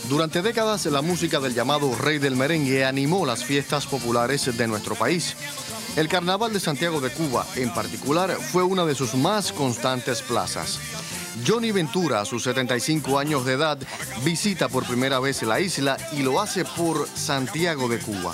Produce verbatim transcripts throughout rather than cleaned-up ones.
Durante décadas, la música del llamado Rey del Merengue animó las fiestas populares de nuestro país. El Carnaval de Santiago de Cuba, en particular, fue una de sus más constantes plazas. Johnny Ventura, a sus setenta y cinco años de edad, visita por primera vez la isla y lo hace por Santiago de Cuba.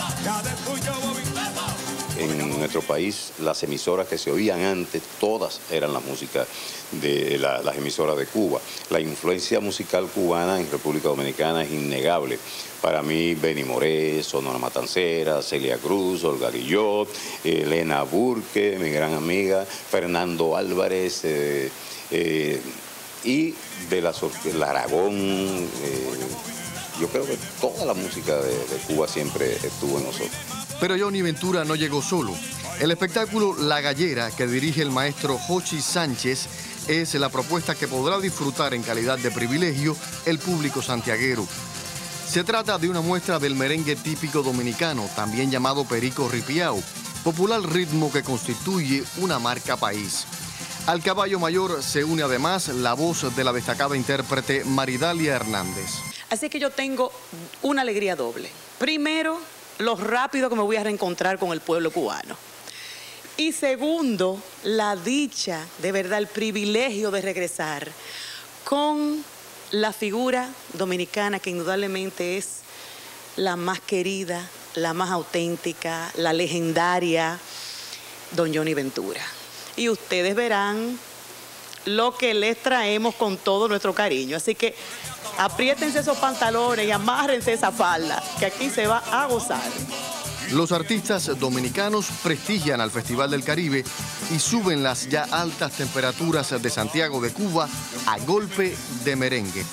En nuestro país, las emisoras que se oían antes, todas eran la música de la, las emisoras de Cuba. La influencia musical cubana en República Dominicana es innegable. Para mí, Benny Moré, Sonora Matancera, Celia Cruz, Olga Guillot, Elena Burke, mi gran amiga, Fernando Álvarez, eh, eh, y de la, la Aragón. Eh, yo creo que toda la música de, de Cuba siempre estuvo en nosotros. Pero Johnny Ventura no llegó solo. El espectáculo La Gallera, que dirige el maestro Jochi Sánchez, es la propuesta que podrá disfrutar en calidad de privilegio el público santiaguero. Se trata de una muestra del merengue típico dominicano, también llamado perico ripiao, popular ritmo que constituye una marca país. Al caballo mayor se une además la voz de la destacada intérprete Maridalia Hernández. Así que yo tengo una alegría doble. Primero, lo rápido que me voy a reencontrar con el pueblo cubano. Y segundo, la dicha, de verdad, el privilegio de regresar con la figura dominicana que indudablemente es la más querida, la más auténtica, la legendaria, don Johnny Ventura. Y ustedes verán lo que les traemos con todo nuestro cariño. Así que apriétense esos pantalones y amárrense esa falda, que aquí se va a gozar. Los artistas dominicanos prestigian al Festival del Caribe y suben las ya altas temperaturas de Santiago de Cuba a golpe de merengue.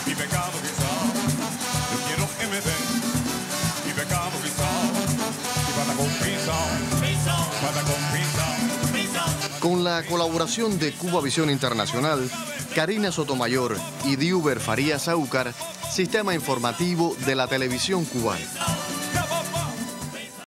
Con la colaboración de Cuba Visión Internacional, Karina Sotomayor y Diuber Farías Aúcar, Sistema Informativo de la Televisión Cubana.